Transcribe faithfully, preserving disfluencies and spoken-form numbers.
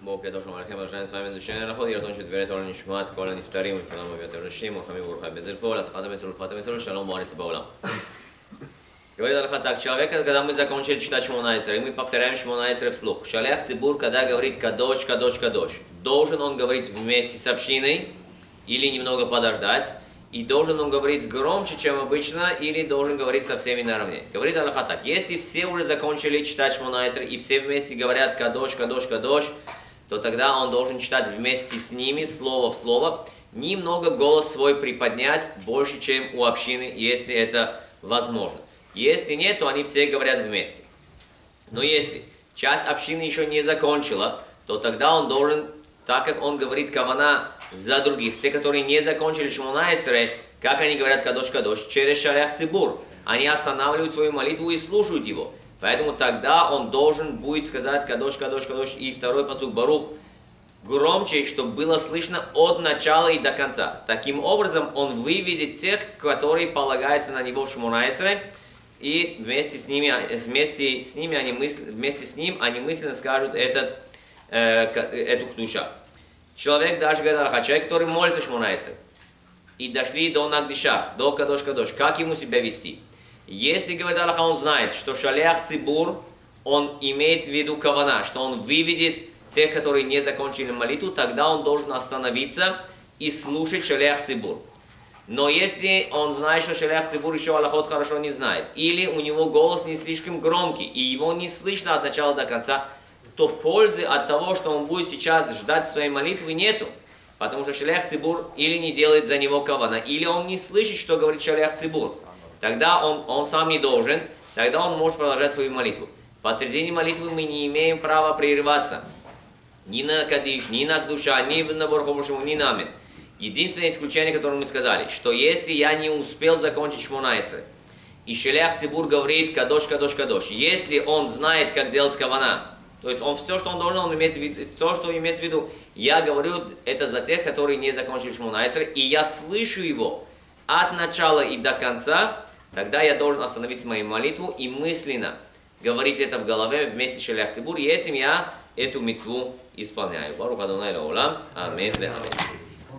Бог Кадош Малахим, продолжаем с вами изучение Рахот. Я закончу дверь Тора Нишмат, Кола Нифтарим, Калама Вятарашим, Мухаммед Бурха Бедзельпол, Асхата Мисрул, Фата Мисрул, Шалом Бариса Баулам. Говорит Аллаха так, человек, когда мы закончили читать Шмона Исра, и мы повторяем Шмона Исра вслух, Шалях Цибур, когда говорит Кадош, Кадош, Кадош, должен он говорить вместе с общиной или немного подождать, и должен он говорить громче, чем обычно, или должен говорить со всеми наравне. Говорит Аллаха так, если все уже закончили читать Шмона Исра, и все вместе говорят Кадош, Кадош, Кадош, то тогда он должен читать вместе с ними, слово в слово, немного голос свой приподнять, больше, чем у общины, если это возможно. Если нет, то они все говорят вместе. Но если часть общины еще не закончила, то тогда он должен, так как он говорит кавана за других, те, которые не закончили Шмона Исра, как они говорят Кадош Кадош, через Шалях Цибур, они останавливают свою молитву и слушают его. Поэтому тогда он должен будет сказать Кадош Кадош Кадош и второй пасук Барух громче, чтобы было слышно от начала и до конца. Таким образом он выведет тех, которые полагаются на него в Шмона Исра, и вместе с ними, вместе с ними они мысл, вместе с ним они мысленно скажут этот, э, эту ктуша. Человек, даже говорит, человек, который молится Шмона Исра, и дошли до Нагдишах, до Кадош Кадош, как ему себя вести? Если, говорит Аллаха, он знает, что Шалях Цибур, он имеет в виду кавана, что он выведет тех, которые не закончили молитву, тогда он должен остановиться и слушать Шалях Цибур. Но если он знает, что Шалях Цибур еще Аллахот хорошо не знает, или у него голос не слишком громкий, и его не слышно от начала до конца, то пользы от того, что он будет сейчас ждать своей молитвы, нету. Потому что Шалях Цибур или не делает за него кавана, или он не слышит, что говорит Шалях Цибур. Тогда он, он сам не должен, тогда он может продолжать свою молитву. Посредине молитвы мы не имеем права прерываться. Ни на Кадиш, ни на Кдуша, ни на Борховушему, ни на Амин. Единственное исключение, которое мы сказали, что если я не успел закончить Шмона Исра, и Шалях Цибур говорит Кадош, Кадош, Кадош, если он знает, как делать кавана, то есть он все, что он должен, он имеет в виду, то, что имеет в виду, я говорю, это за тех, которые не закончили Шмона Исра, и я слышу его от начала и до конца, тогда я должен остановить мою молитву и мысленно говорить это в голове вместе с Шалях Цибур, и этим я эту мицву исполняю. Барух Адонай Лаулам. Амин.